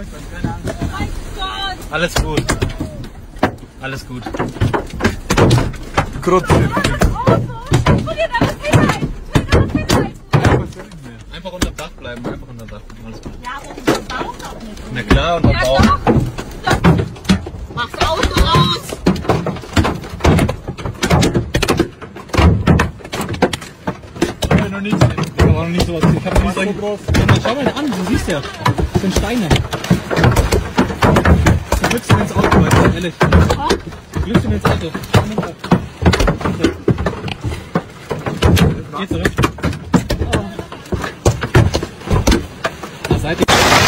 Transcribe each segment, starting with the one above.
Mein Gott! Alles gut. Alles gut. Einfach unter Dach bleiben, einfach unter Dach. Alles gut. Ja, aber unter Bauch auch nicht. Na klar, unter Ja, Bauch. stopp! Stopp! Mach's Auto raus! Ich hab noch nicht, noch nicht sowas. Ich hab nicht so groß. Schau mal an, du siehst ja. Das sind Steine. Du glückst ins Auto, weißt du, ehrlich. Du glückst ins Auto. Geh zurück. Oh. Seite.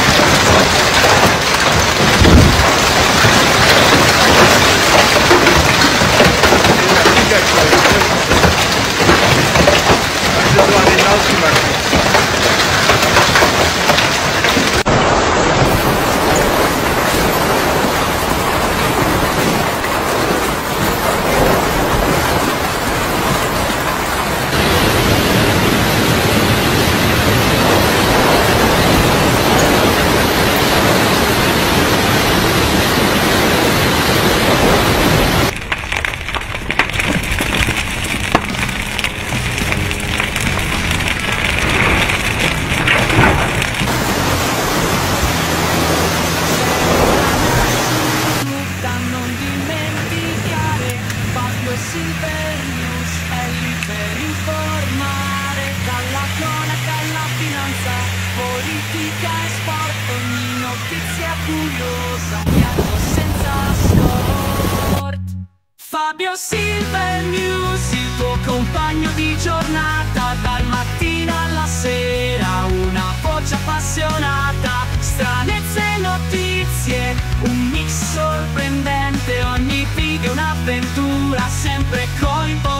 Silver News è lì per informare, dalla cronaca alla finanza, politica e sport, ogni notizia curiosa, un viaggio senza sport. Fabio Silver News, il tuo compagno di giornata, dal mattino alla sera, una voce appassionata, stranezze e notizie, un mix sorprendente, ogni video un'avventura, sempre coinvolgente.